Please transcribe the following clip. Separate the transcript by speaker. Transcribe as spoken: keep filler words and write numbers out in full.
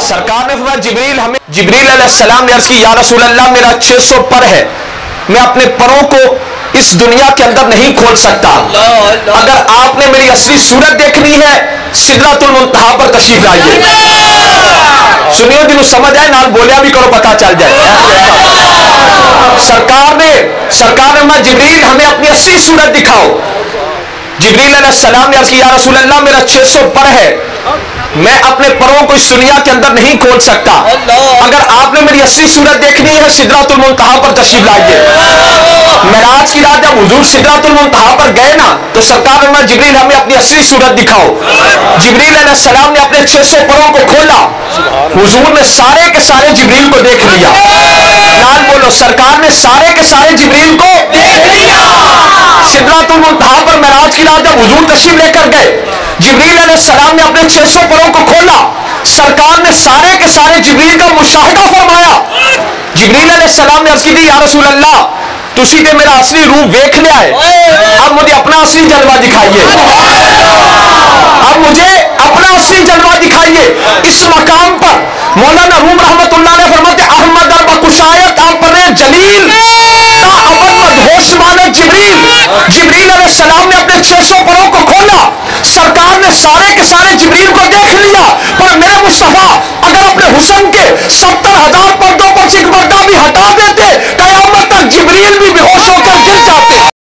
Speaker 1: سرکار نے فرمایا جبریل ہمیں جبریل علیہ السلام نے عرض کی یا رسول اللہ میرا چھ سو پر ہے، میں اپنے پروں کو اس دنیا کے اندر نہیں کھول سکتا، اگر آپ نے میری اصلی صورت دیکھنی ہے سدرۃ المنتہا پر تشریف لائیے۔ سنیو دنوں سمجھ آئے، نال بولیا بھی کرو پتہ چل جائے۔ سرکار نے سرکار نے فرمایا جبریل ہمیں اپنی اصلی صورت دکھاؤ۔ جبریل علیہ السلام نے عرض کی یا رسول اللہ میرا چھ سو پر ہے، میں اپنے پروں کو اس دنیا کے اندر نہیں کھول سکتا، اگر آپ نے میری اصلی صورت دیکھنی ہے سدرۃ المنتہا پر تشریف لائیے۔ معراج کی رات جب حضور سدرۃ المنتہا پر گئے نا تو سرکار نے جبریل ہمیں اپنی اصلی صورت دکھاؤ۔ جبریل علیہ السلام نے اپنے چھ سو پروں کو کھولا، حضور نے سارے کے سارے جبریل کو دیکھ لیا۔ نال بولو، سرکار نے سارے کے سارے جبریل کو دیکھ لیا۔ سدرۃ المنتہا پر معراج کی رات جب حضور تشریف لے کر گئے، جبریل علیہ السلام نے اپنے چھ سو پروں کو کھولا، سرکار نے سارے کے سارے جبریل کا مشاہدہ فرمایا۔ جبریل علیہ السلام نے عرض کی تھی یا رسول اللہ تسی تے میرا اصلی روح ویکھ لیا ہے، اب مجھے اپنا اصلی جلوہ دکھائیے، اب مجھے اپنا اصلی جلوہ دکھائیے۔ اس مقام پر مولانا روم رحمت اللہ علیہ فرماتے احمد اربا کشایت آپ پر جلیل تا ابد مدہوش مانت جبریل۔ جبریل علیہ السلام نے اپنے چھ سو پروں کو کھولا، سرکار نے سارے کے سارے جبریل کو دیکھ لیا، پر میرے مصطفیٰ اگر اپنے حسن کے ستر ہزار پردوں پر سے ایک پردہ بھی ہٹا دیتے قیامت تک جبریل بھی بے ہوش ہو کر گر جاتے۔